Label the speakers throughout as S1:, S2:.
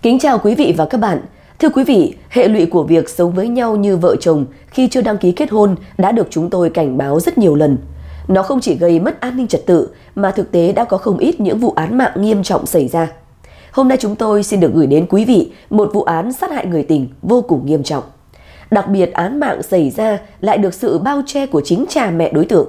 S1: Kính chào quý vị và các bạn. Thưa quý vị, hệ lụy của việc sống với nhau như vợ chồng khi chưa đăng ký kết hôn đã được chúng tôi cảnh báo rất nhiều lần. Nó không chỉ gây mất an ninh trật tự mà thực tế đã có không ít những vụ án mạng nghiêm trọng xảy ra. Hôm nay chúng tôi xin được gửi đến quý vị một vụ án sát hại người tình vô cùng nghiêm trọng. Đặc biệt án mạng xảy ra lại được sự bao che của chính cha mẹ đối tượng.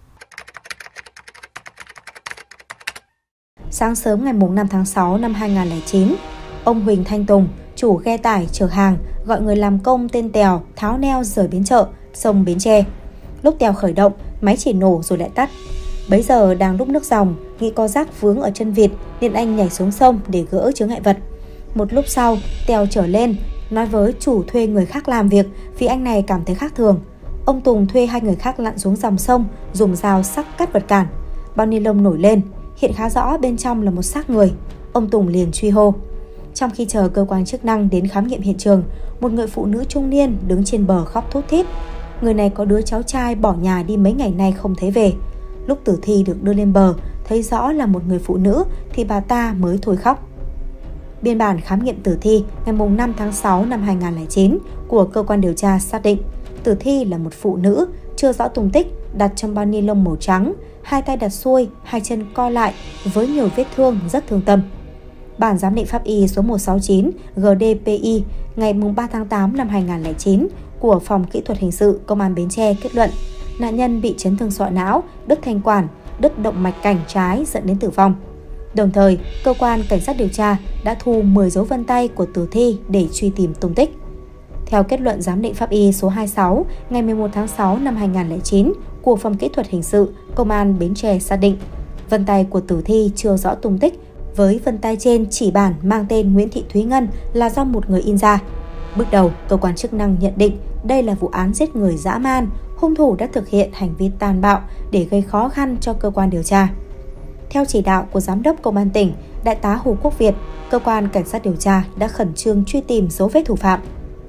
S2: Sáng sớm ngày 5 tháng 6 năm 2009, ông Huỳnh Thanh Tùng, chủ ghe tải chở hàng, gọi người làm công tên Tèo tháo neo rời bến chợ, sông Bến Tre. Lúc Tèo khởi động, máy chỉ nổ rồi lại tắt. Bấy giờ đang đúc nước dòng, nghĩ có rác vướng ở chân vịt nên anh nhảy xuống sông để gỡ chướng ngại vật. Một lúc sau, Tèo trở lên, nói với chủ thuê người khác làm việc vì anh này cảm thấy khác thường. Ông Tùng thuê hai người khác lặn xuống dòng sông, dùng dao sắc cắt vật cản. Bao ni lông nổi lên, hiện khá rõ bên trong là một xác người. Ông Tùng liền truy hô. Trong khi chờ cơ quan chức năng đến khám nghiệm hiện trường, một người phụ nữ trung niên đứng trên bờ khóc thút thít. Người này có đứa cháu trai bỏ nhà đi mấy ngày nay không thấy về. Lúc tử thi được đưa lên bờ, thấy rõ là một người phụ nữ thì bà ta mới thôi khóc. Biên bản khám nghiệm tử thi ngày 5 tháng 6 năm 2009 của cơ quan điều tra xác định tử thi là một phụ nữ chưa rõ tung tích, đặt trong bao ni lông màu trắng, hai tay đặt xuôi, hai chân co lại với nhiều vết thương rất thương tâm. Bản giám định pháp y số 169 GDPI ngày 3 tháng 8 năm 2009 của Phòng Kỹ thuật Hình sự Công an Bến Tre kết luận nạn nhân bị chấn thương sọ não, đứt thanh quản, đứt động mạch cảnh trái dẫn đến tử vong. Đồng thời, cơ quan cảnh sát điều tra đã thu 10 dấu vân tay của tử thi để truy tìm tung tích. Theo kết luận giám định pháp y số 26 ngày 11 tháng 6 năm 2009 của Phòng Kỹ thuật Hình sự Công an Bến Tre xác định vân tay của tử thi chưa rõ tung tích, với vân tay trên chỉ bản mang tên Nguyễn Thị Thúy Ngân là do một người in ra. Bước đầu, cơ quan chức năng nhận định đây là vụ án giết người dã man, hung thủ đã thực hiện hành vi tàn bạo để gây khó khăn cho cơ quan điều tra. Theo chỉ đạo của Giám đốc Công an tỉnh, Đại tá Hồ Quốc Việt, cơ quan cảnh sát điều tra đã khẩn trương truy tìm dấu vết thủ phạm.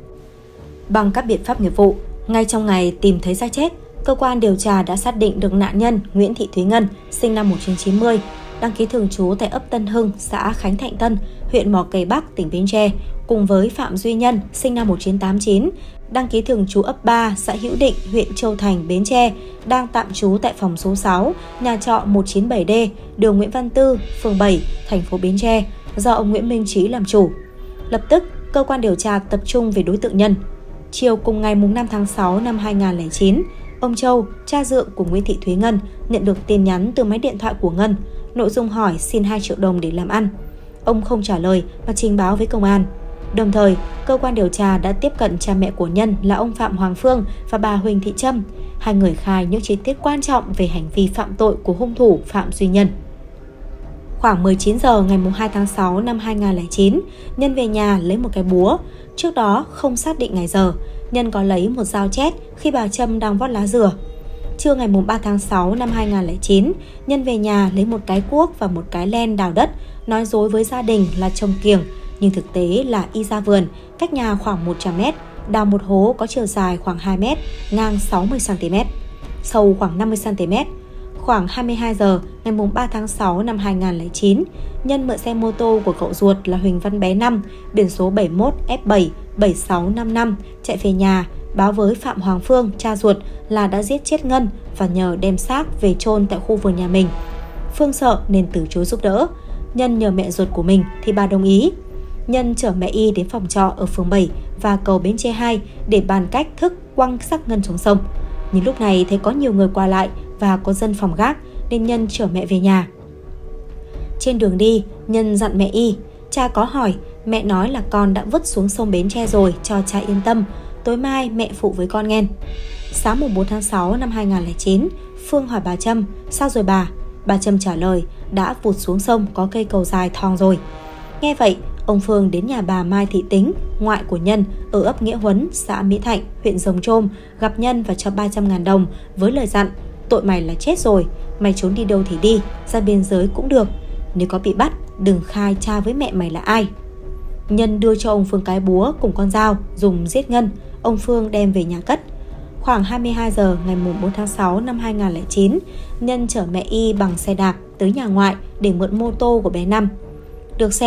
S2: Bằng các biện pháp nghiệp vụ, ngay trong ngày tìm thấy xác chết, cơ quan điều tra đã xác định được nạn nhân Nguyễn Thị Thúy Ngân, sinh năm 1990, đăng ký thường trú tại ấp Tân Hưng, xã Khánh Thạnh Tân, huyện Mỏ Cày Bắc, tỉnh Bến Tre, cùng với Phạm Duy Nhân, sinh năm 1989, đăng ký thường trú ấp 3, xã Hữu Định, huyện Châu Thành, Bến Tre, đang tạm trú tại phòng số 6, nhà trọ 197D, đường Nguyễn Văn Tư, phường 7, thành phố Bến Tre, do ông Nguyễn Minh Trí làm chủ. Lập tức, cơ quan điều tra tập trung về đối tượng Nhân. Chiều cùng ngày 5 tháng 6 năm 2009, ông Châu, cha dượng của Nguyễn Thị Thúy Ngân, nhận được tin nhắn từ máy điện thoại của Ngân, nội dung hỏi xin 2 triệu đồng để làm ăn. Ông không trả lời và trình báo với công an. Đồng thời, cơ quan điều tra đã tiếp cận cha mẹ của Nhân là ông Phạm Hoàng Phương và bà Huỳnh Thị Trâm. Hai người khai những chi tiết quan trọng về hành vi phạm tội của hung thủ Phạm Duy Nhân. Khoảng 19 giờ ngày 2 tháng 6 năm 2009, Nhân về nhà lấy một cái búa. Trước đó, không xác định ngày giờ, Nhân có lấy một dao chét khi bà Trâm đang vót lá dừa. Trưa ngày 3 tháng 6 năm 2009, Nhân về nhà lấy một cái cuốc và một cái len đào đất, nói dối với gia đình là trồng kiểng, nhưng thực tế là y ra vườn, cách nhà khoảng 100 m, đào một hố có chiều dài khoảng 2 m, ngang 60 cm, sâu khoảng 50 cm. Khoảng 22 giờ ngày 3 tháng 6 năm 2009, Nhân mượn xe mô tô của cậu ruột là Huỳnh Văn Bé 5, biển số 71 F7 7655 chạy về nhà, báo với Phạm Hoàng Phương, cha ruột, là đã giết chết Ngân và nhờ đem xác về chôn tại khu vườn nhà mình. Phương sợ nên từ chối giúp đỡ. Nhân nhờ mẹ ruột của mình thì bà đồng ý. Nhân chở mẹ Y đến phòng trọ ở phường 7 và cầu Bến Tre 2 để bàn cách thức quăng xác Ngân xuống sông. Nhưng lúc này thấy có nhiều người qua lại và có dân phòng gác nên Nhân chở mẹ về nhà. Trên đường đi, Nhân dặn mẹ Y, cha có hỏi, mẹ nói là con đã vứt xuống sông Bến Tre rồi, cho cha yên tâm, tối mai mẹ phụ với con nghe. Sáng 4 tháng 6 năm 2009, Phương hỏi bà Trâm, sao rồi bà? Bà Trâm trả lời, đã vụt xuống sông có cây cầu dài thòng rồi. Nghe vậy, ông Phương đến nhà bà Mai Thị Tính, ngoại của Nhân, ở ấp Nghĩa Huấn, xã Mỹ Thạnh, huyện Rồng Trôm, gặp Nhân và cho 300.000 đồng với lời dặn, tội mày là chết rồi, mày trốn đi đâu thì đi, ra biên giới cũng được. Nếu có bị bắt, đừng khai cha với mẹ mày là ai. Nhân đưa cho ông Phương cái búa cùng con dao dùng giết Ngân, ông Phương đem về nhà cất. Khoảng 22 giờ ngày 4 tháng 6 năm 2009, Nhân chở mẹ Y bằng xe đạp tới nhà ngoại để mượn mô tô của bé Năm. Được xe, khoảng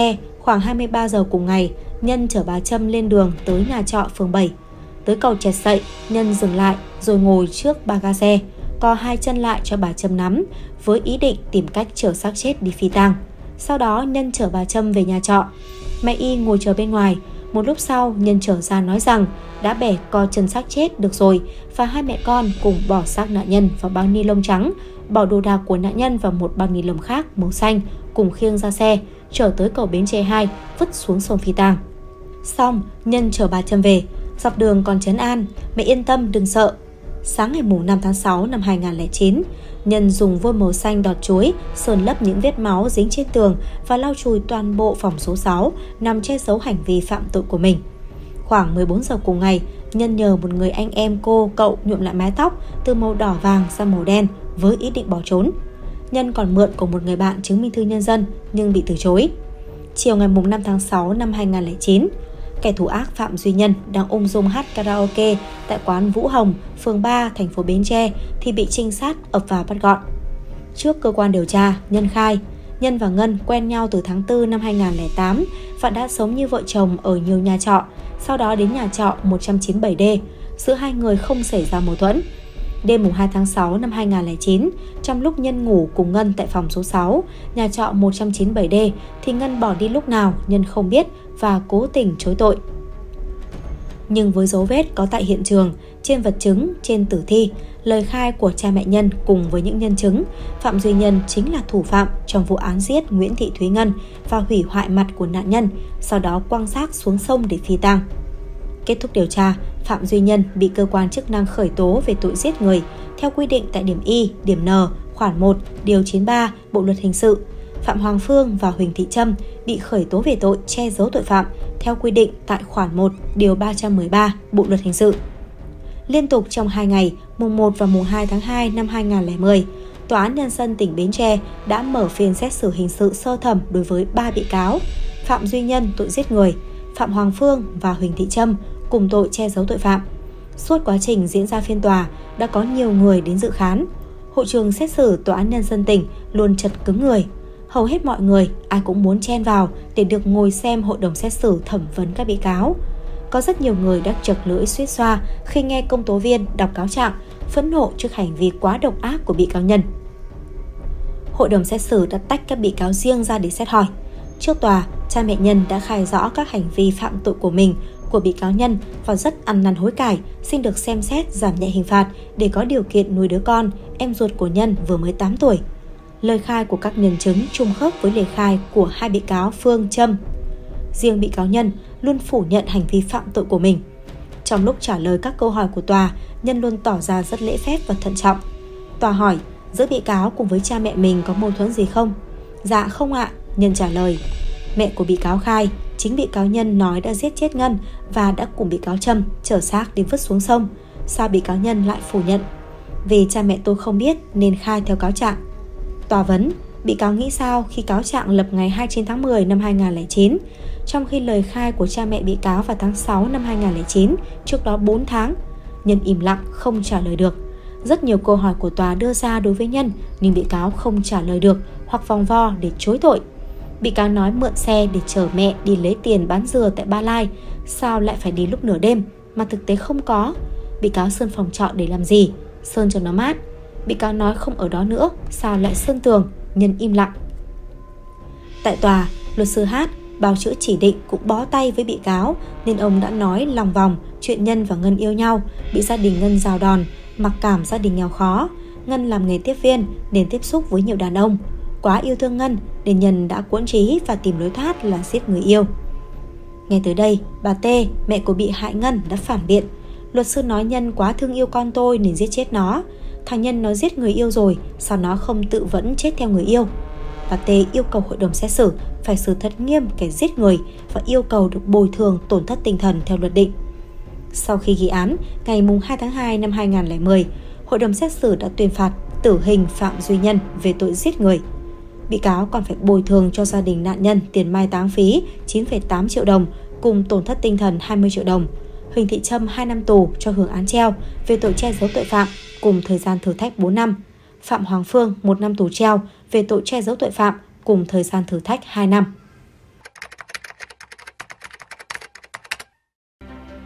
S2: Khoảng 23 giờ cùng ngày, Nhân chở bà Trâm lên đường tới nhà trọ phường 7. Tới cầu Chẹt Sậy, Nhân dừng lại rồi ngồi trước ba ga xe, co hai chân lại cho bà Trâm nắm, với ý định tìm cách chở xác chết đi phi tang. Sau đó Nhân chở bà Trâm về nhà trọ. Mẹ Y ngồi chờ bên ngoài. Một lúc sau, Nhân trở ra nói rằng đã bẻ co chân xác chết được rồi và hai mẹ con cùng bỏ xác nạn nhân vào bao ni lông trắng, bỏ đồ đạc của nạn nhân vào một bao ni lông khác màu xanh, cùng khiêng ra xe, chở tới cầu Bến Tre 2, vứt xuống sông phi tang. Xong, Nhân chở bà Trâm về, dọc đường còn trấn an: "Mẹ yên tâm, đừng sợ." Sáng ngày 5 tháng 6 năm 2009, Nhân dùng vôi màu xanh đọt chuối sơn lấp những vết máu dính trên tường và lau chùi toàn bộ phòng số 6 nằm che giấu hành vi phạm tội của mình. Khoảng 14 giờ cùng ngày, Nhân nhờ một người anh em cậu nhuộm lại mái tóc từ màu đỏ vàng sang màu đen với ý định bỏ trốn. Nhân còn mượn của một người bạn chứng minh thư nhân dân nhưng bị từ chối. Chiều ngày 5 tháng 6 năm 2009, kẻ thù ác Phạm Duy Nhân đang ung dung hát karaoke tại quán Vũ Hồng, phường 3, thành phố Bến Tre thì bị trinh sát ập vào bắt gọn. Trước cơ quan điều tra, Nhân khai, Nhân và Ngân quen nhau từ tháng 4 năm 2008 và đã sống như vợ chồng ở nhiều nhà trọ, sau đó đến nhà trọ 197D. Giữa hai người không xảy ra mâu thuẫn. Đêm 2 tháng 6 năm 2009, trong lúc Nhân ngủ cùng Ngân tại phòng số 6, nhà trọ 197D, thì Ngân bỏ đi lúc nào Nhân không biết và cố tình chối tội. Nhưng với dấu vết có tại hiện trường, trên vật chứng, trên tử thi, lời khai của cha mẹ Nhân cùng với những nhân chứng, Phạm Duy Nhân chính là thủ phạm trong vụ án giết Nguyễn Thị Thúy Ngân và hủy hoại mặt của nạn nhân, sau đó quăng xác xuống sông để phi tang. Kết thúc điều tra, Phạm Duy Nhân bị cơ quan chức năng khởi tố về tội giết người theo quy định tại điểm Y, điểm N, khoản 1, điều 93 Bộ luật hình sự. Phạm Hoàng Phương và Huỳnh Thị Trâm bị khởi tố về tội che giấu tội phạm theo quy định tại khoản 1, điều 313 Bộ luật hình sự. Liên tục trong 2 ngày, mùng 1 và mùng 2 tháng 2 năm 2010, Tòa án Nhân dân tỉnh Bến Tre đã mở phiên xét xử hình sự sơ thẩm đối với 3 bị cáo: Phạm Duy Nhân tội giết người, Phạm Hoàng Phương và Huỳnh Thị Trâm cùng tội che giấu tội phạm. Suốt quá trình diễn ra phiên tòa, đã có nhiều người đến dự khán. Hội trường xét xử Tòa án Nhân dân tỉnh luôn chật cứng người. Hầu hết mọi người ai cũng muốn chen vào để được ngồi xem hội đồng xét xử thẩm vấn các bị cáo. Có rất nhiều người đã chật lưỡi suýt xoa khi nghe công tố viên đọc cáo trạng, phẫn nộ trước hành vi quá độc ác của bị cáo Nhân. Hội đồng xét xử đã tách các bị cáo riêng ra để xét hỏi. Trước tòa, cha mẹ Nhân đã khai rõ các hành vi phạm tội của mình, của bị cáo Nhân và rất ăn năn hối cải, xin được xem xét giảm nhẹ hình phạt để có điều kiện nuôi đứa con, em ruột của Nhân vừa mới 8 tuổi. Lời khai của các nhân chứng trùng khớp với lời khai của hai bị cáo Phương, Trâm. Riêng bị cáo Nhân luôn phủ nhận hành vi phạm tội của mình. Trong lúc trả lời các câu hỏi của tòa, Nhân luôn tỏ ra rất lễ phép và thận trọng. Tòa hỏi, giữa bị cáo cùng với cha mẹ mình có mâu thuẫn gì không? Dạ không ạ, Nhân trả lời. Mẹ của bị cáo khai, chính bị cáo Nhân nói đã giết chết Ngân và đã cùng bị cáo Trâm chở xác đi vứt xuống sông. Sao bị cáo Nhân lại phủ nhận? Vì cha mẹ tôi không biết nên khai theo cáo trạng. Tòa vấn, bị cáo nghĩ sao khi cáo trạng lập ngày 29 tháng 10 năm 2009, trong khi lời khai của cha mẹ bị cáo vào tháng 6 năm 2009, trước đó 4 tháng? Nhân im lặng, không trả lời được. Rất nhiều câu hỏi của tòa đưa ra đối với Nhân, nhưng bị cáo không trả lời được hoặc vòng vo để chối tội. Bị cáo nói mượn xe để chở mẹ đi lấy tiền bán dừa tại Ba Lai, sao lại phải đi lúc nửa đêm, mà thực tế không có. Bị cáo sơn phòng trọ để làm gì? Sơn cho nó mát. Bị cáo nói không ở đó nữa, sao lại sơn tường? Nhân im lặng. Tại tòa, luật sư Hát, bào chữa chỉ định cũng bó tay với bị cáo, nên ông đã nói lòng vòng chuyện Nhân và Ngân yêu nhau, bị gia đình Ngân rào đòn, mặc cảm gia đình nghèo khó. Ngân làm nghề tiếp viên nên tiếp xúc với nhiều đàn ông. Quá yêu thương Ngân nên Nhân đã cuỗn trí và tìm lối thoát là giết người yêu. Nghe tới đây, bà T, mẹ của bị hại Ngân, đã phản biện. Luật sư nói Nhân quá thương yêu con tôi nên giết chết nó. Thằng Nhân nó giết người yêu rồi, sao nó không tự vẫn chết theo người yêu? Bà T yêu cầu hội đồng xét xử phải xử thật nghiêm kẻ giết người và yêu cầu được bồi thường tổn thất tinh thần theo luật định. Sau khi ghi án, ngày 2 tháng 2 năm 2010, hội đồng xét xử đã tuyên phạt tử hình Phạm Duy Nhân về tội giết người. Bị cáo còn phải bồi thường cho gia đình nạn nhân tiền mai táng phí 9,8 triệu đồng cùng tổn thất tinh thần 20 triệu đồng. Huỳnh Thị Trâm 2 năm tù cho hưởng án treo về tội che giấu tội phạm cùng thời gian thử thách 4 năm. Phạm Hoàng Phương 1 năm tù treo về tội che giấu tội phạm cùng thời gian thử thách 2 năm.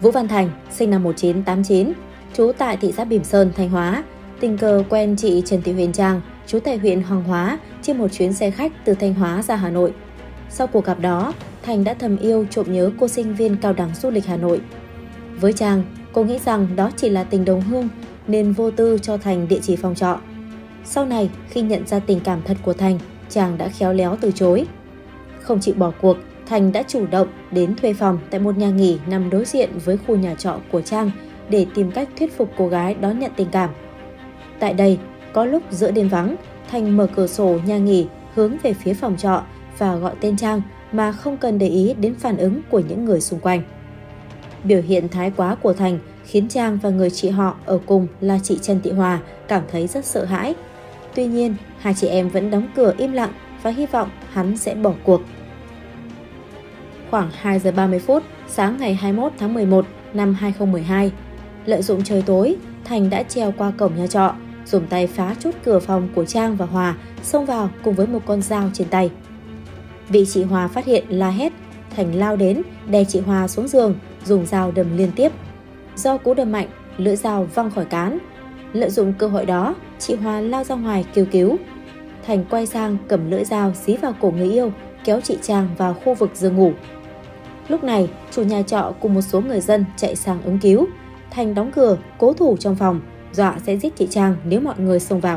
S2: Vũ Văn Thành, sinh năm 1989, trú tại thị xã Bỉm Sơn, Thanh Hóa, tình cờ quen chị Trần Thị Huyền Trang, trú tại huyện Hoàng Hóa, trên một chuyến xe khách từ Thanh Hóa ra Hà Nội. Sau cuộc gặp đó, Thành đã thầm yêu trộm nhớ cô sinh viên cao đẳng du lịch Hà Nội. Với Trang, cô nghĩ rằng đó chỉ là tình đồng hương nên vô tư cho Thành địa chỉ phòng trọ. Sau này, khi nhận ra tình cảm thật của Thành, Trang đã khéo léo từ chối. Không chịu bỏ cuộc, Thành đã chủ động đến thuê phòng tại một nhà nghỉ nằm đối diện với khu nhà trọ của Trang để tìm cách thuyết phục cô gái đón nhận tình cảm. Tại đây, có lúc giữa đêm vắng, Thành mở cửa sổ nhà nghỉ hướng về phía phòng trọ và gọi tên Trang mà không cần để ý đến phản ứng của những người xung quanh. Biểu hiện thái quá của Thành khiến Trang và người chị họ ở cùng là chị Trần Thị Hòa cảm thấy rất sợ hãi. Tuy nhiên, hai chị em vẫn đóng cửa im lặng và hy vọng hắn sẽ bỏ cuộc. Khoảng 2 giờ 30 phút sáng ngày 21 tháng 11 năm 2012, lợi dụng trời tối, Thành đã trèo qua cổng nhà trọ, dùng tay phá chốt cửa phòng của Trang và Hòa, xông vào cùng với một con dao trên tay. Bị chị Hòa phát hiện la hét, Thành lao đến, đè chị Hòa xuống giường, dùng dao đâm liên tiếp. Do cú đâm mạnh, lưỡi dao văng khỏi cán. Lợi dụng cơ hội đó, chị Hòa lao ra ngoài kêu cứu. Thành quay sang cầm lưỡi dao dí vào cổ người yêu, kéo chị Trang vào khu vực giường ngủ. Lúc này, chủ nhà trọ cùng một số người dân chạy sang ứng cứu. Thành đóng cửa, cố thủ trong phòng, dọa sẽ giết chị Trang nếu mọi người xông vào.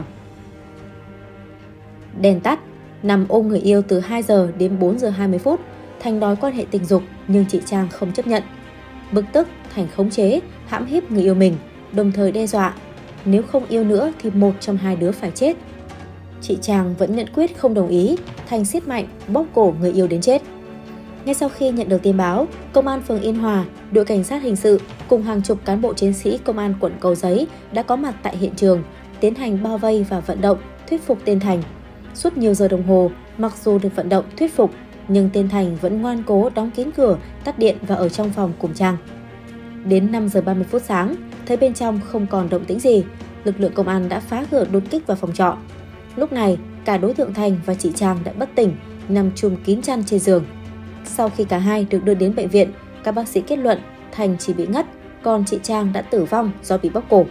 S2: Đèn tắt, nằm ôm người yêu từ 2 giờ đến 4 giờ 20 phút, Thành đòi quan hệ tình dục nhưng chị Trang không chấp nhận. Bực tức, Thành khống chế, hãm hiếp người yêu mình, đồng thời đe dọa nếu không yêu nữa thì một trong hai đứa phải chết. Chị Trang vẫn nhất quyết không đồng ý, Thành siết mạnh bóp cổ người yêu đến chết. Ngay sau khi nhận được tin báo, Công an phường Yên Hòa, đội cảnh sát hình sự cùng hàng chục cán bộ chiến sĩ Công an quận Cầu Giấy đã có mặt tại hiện trường, tiến hành bao vây và vận động, thuyết phục tên Thành. Suốt nhiều giờ đồng hồ, mặc dù được vận động thuyết phục, nhưng tên Thành vẫn ngoan cố đóng kín cửa, tắt điện và ở trong phòng cùng Trang. Đến 5 giờ 30 phút sáng, thấy bên trong không còn động tĩnh gì, lực lượng công an đã phá cửa đột kích vào phòng trọ. Lúc này, cả đối tượng Thành và chị Trang đã bất tỉnh, nằm chùm kín chăn trên giường. Sau khi cả hai được đưa đến bệnh viện, các bác sĩ kết luận Thành chỉ bị ngất, còn chị Trang đã tử vong do bị bóp cổ.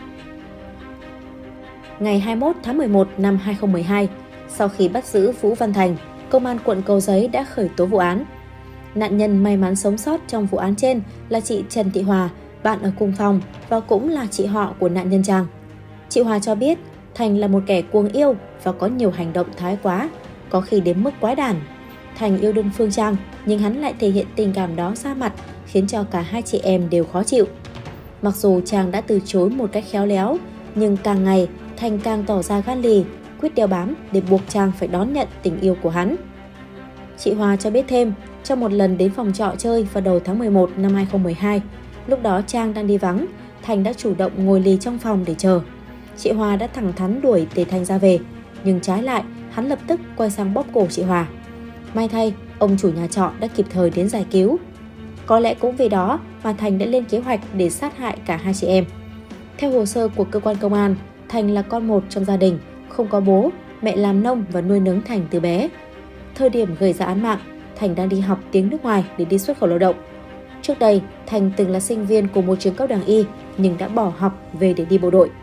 S2: Ngày 21 tháng 11 năm 2012, sau khi bắt giữ Vũ Văn Thành, Công an quận Cầu Giấy đã khởi tố vụ án. Nạn nhân may mắn sống sót trong vụ án trên là chị Trần Thị Hòa, bạn ở cùng phòng và cũng là chị họ của nạn nhân Trang. Chị Hòa cho biết Thành là một kẻ cuồng yêu và có nhiều hành động thái quá, có khi đến mức quái đản. Thành yêu đơn phương Trang, nhưng hắn lại thể hiện tình cảm đó ra mặt, khiến cho cả hai chị em đều khó chịu. Mặc dù Trang đã từ chối một cách khéo léo, nhưng càng ngày Thành càng tỏ ra gan lì, quyết đeo bám để buộc Trang phải đón nhận tình yêu của hắn. Chị Hòa cho biết thêm, trong một lần đến phòng trọ chơi vào đầu tháng 11 năm 2012, lúc đó Trang đang đi vắng, Thành đã chủ động ngồi lì trong phòng để chờ. Chị Hòa đã thẳng thắn đuổi để Thành ra về, nhưng trái lại, hắn lập tức quay sang bóp cổ chị Hòa. May thay, ông chủ nhà trọ đã kịp thời đến giải cứu. Có lẽ cũng vì đó mà Thành đã lên kế hoạch để sát hại cả hai chị em. Theo hồ sơ của cơ quan công an, Thành là con một trong gia đình, không có bố, mẹ làm nông và nuôi nấng Thành từ bé. Thời điểm gây ra án mạng, Thành đang đi học tiếng nước ngoài để đi xuất khẩu lao động. Trước đây, Thành từng là sinh viên của một trường cao đẳng y nhưng đã bỏ học về để đi bộ đội.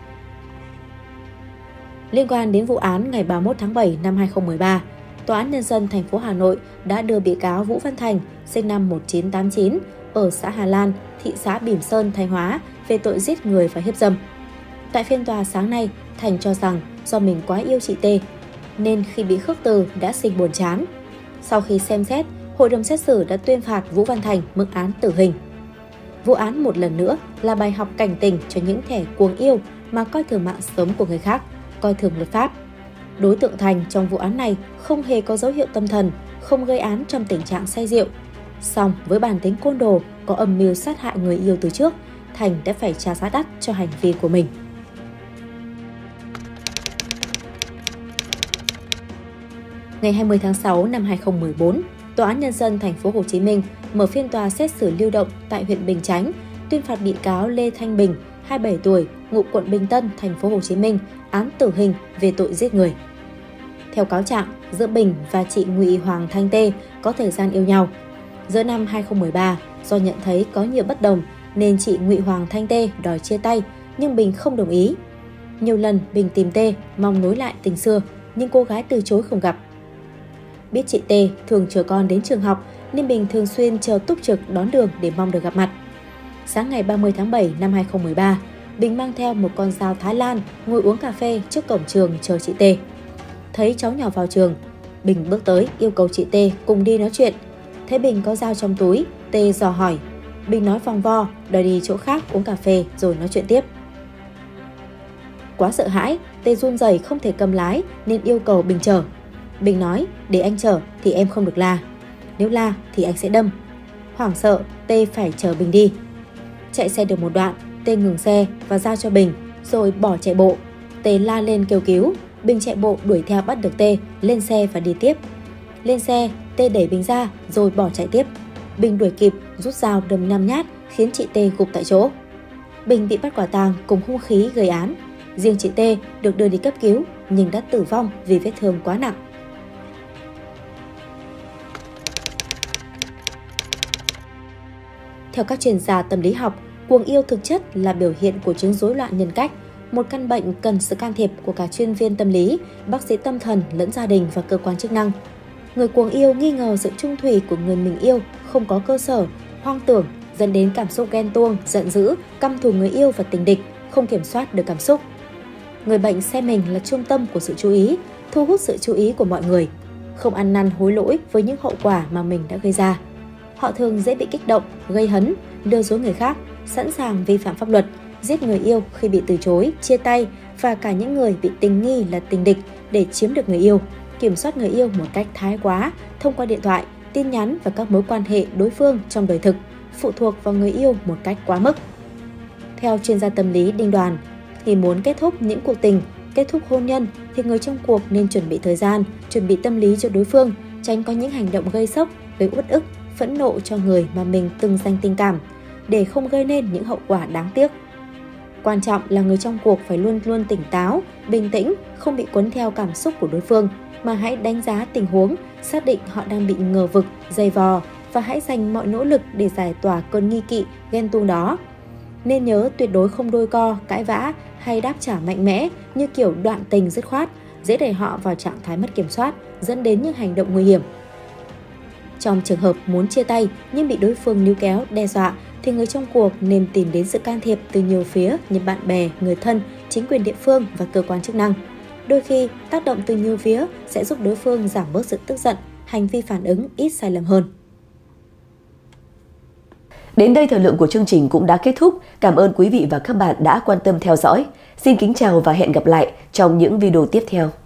S2: Liên quan đến vụ án ngày 31 tháng 7 năm 2013, Tòa án Nhân dân thành phố Hà Nội đã đưa bị cáo Vũ Văn Thành, sinh năm 1989, ở xã Hà Lan, thị xã Bỉm Sơn, Thanh Hóa, về tội giết người và hiếp dâm. Tại phiên tòa sáng nay, Thành cho rằng do mình quá yêu chị T, nên khi bị khước từ đã sinh buồn chán. Sau khi xem xét, Hội đồng xét xử đã tuyên phạt Vũ Văn Thành mức án tử hình. Vụ án một lần nữa là bài học cảnh tỉnh cho những kẻ cuồng yêu mà coi thường mạng sống của người khác, coi thường luật pháp. Đối tượng Thành trong vụ án này không hề có dấu hiệu tâm thần, không gây án trong tình trạng say rượu. Song với bản tính côn đồ, có âm mưu sát hại người yêu từ trước, Thành đã phải trả giá đắt cho hành vi của mình. Ngày 20 tháng 6 năm 2014, Tòa án Nhân dân thành phố Hồ Chí Minh mở phiên tòa xét xử lưu động tại huyện Bình Chánh, tuyên phạt bị cáo Lê Thanh Bình, 27 tuổi, ngụ quận Bình Tân, thành phố Hồ Chí Minh, án tử hình về tội giết người. Theo cáo trạng, giữa Bình và chị Ngụy Hoàng Thanh Tê có thời gian yêu nhau. Giữa năm 2013, do nhận thấy có nhiều bất đồng nên chị Ngụy Hoàng Thanh T đòi chia tay, nhưng Bình không đồng ý. Nhiều lần Bình tìm T mong nối lại tình xưa, nhưng cô gái từ chối không gặp. Biết chị T thường chở con đến trường học nên Bình thường xuyên chờ túc trực đón đường để mong được gặp mặt. Sáng ngày 30 tháng 7 năm 2013, Bình mang theo một con dao Thái Lan ngồi uống cà phê trước cổng trường chờ chị T. Thấy cháu nhỏ vào trường, Bình bước tới yêu cầu chị T cùng đi nói chuyện. Thấy Bình có dao trong túi, T dò hỏi. Bình nói vòng vo, đòi đi chỗ khác uống cà phê rồi nói chuyện tiếp. Quá sợ hãi, T run rẩy không thể cầm lái nên yêu cầu Bình chở. Bình nói, để anh chở thì em không được la. Nếu la thì anh sẽ đâm. Hoảng sợ, T phải chở Bình đi. Chạy xe được một đoạn, T ngừng xe và giao cho Bình, rồi bỏ chạy bộ. T la lên kêu cứu. Bình chạy bộ đuổi theo bắt được T, lên xe và đi tiếp. Lên xe, T đẩy Bình ra rồi bỏ chạy tiếp. Bình đuổi kịp, rút dao đâm 5 nhát khiến chị T gục tại chỗ. Bình bị bắt quả tang cùng hung khí gây án. Riêng chị T được đưa đi cấp cứu nhưng đã tử vong vì vết thương quá nặng. Theo các chuyên gia tâm lý học, cuồng yêu thực chất là biểu hiện của chứng rối loạn nhân cách, một căn bệnh cần sự can thiệp của cả chuyên viên tâm lý, bác sĩ tâm thần lẫn gia đình và cơ quan chức năng. Người cuồng yêu nghi ngờ sự trung thủy của người mình yêu không có cơ sở, hoang tưởng, dẫn đến cảm xúc ghen tuông, giận dữ, căm thù người yêu và tình địch, không kiểm soát được cảm xúc. Người bệnh xem mình là trung tâm của sự chú ý, thu hút sự chú ý của mọi người, không ăn năn hối lỗi với những hậu quả mà mình đã gây ra. Họ thường dễ bị kích động, gây hấn, lừa dối người khác, sẵn sàng vi phạm pháp luật, giết người yêu khi bị từ chối, chia tay và cả những người bị tình nghi là tình địch để chiếm được người yêu, kiểm soát người yêu một cách thái quá thông qua điện thoại, tin nhắn và các mối quan hệ đối phương trong đời thực, phụ thuộc vào người yêu một cách quá mức. Theo chuyên gia tâm lý Đinh Đoàn, khi muốn kết thúc những cuộc tình, kết thúc hôn nhân thì người trong cuộc nên chuẩn bị thời gian, chuẩn bị tâm lý cho đối phương, tránh có những hành động gây sốc, gây uất ức, phẫn nộ cho người mà mình từng dành tình cảm, để không gây nên những hậu quả đáng tiếc. Quan trọng là người trong cuộc phải luôn luôn tỉnh táo, bình tĩnh, không bị cuốn theo cảm xúc của đối phương, mà hãy đánh giá tình huống, xác định họ đang bị ngờ vực, dày vò và hãy dành mọi nỗ lực để giải tỏa cơn nghi kỵ, ghen tuông đó. Nên nhớ tuyệt đối không đôi co, cãi vã hay đáp trả mạnh mẽ như kiểu đoạn tình dứt khoát, dễ đẩy họ vào trạng thái mất kiểm soát, dẫn đến những hành động nguy hiểm. Trong trường hợp muốn chia tay nhưng bị đối phương níu kéo, đe dọa thì người trong cuộc nên tìm đến sự can thiệp từ nhiều phía như bạn bè, người thân, chính quyền địa phương và cơ quan chức năng. Đôi khi, tác động từ nhiều phía sẽ giúp đối phương giảm bớt sự tức giận, hành vi phản ứng ít sai lầm hơn.
S1: Đến đây thời lượng của chương trình cũng đã kết thúc. Cảm ơn quý vị và các bạn đã quan tâm theo dõi. Xin kính chào và hẹn gặp lại trong những video tiếp theo.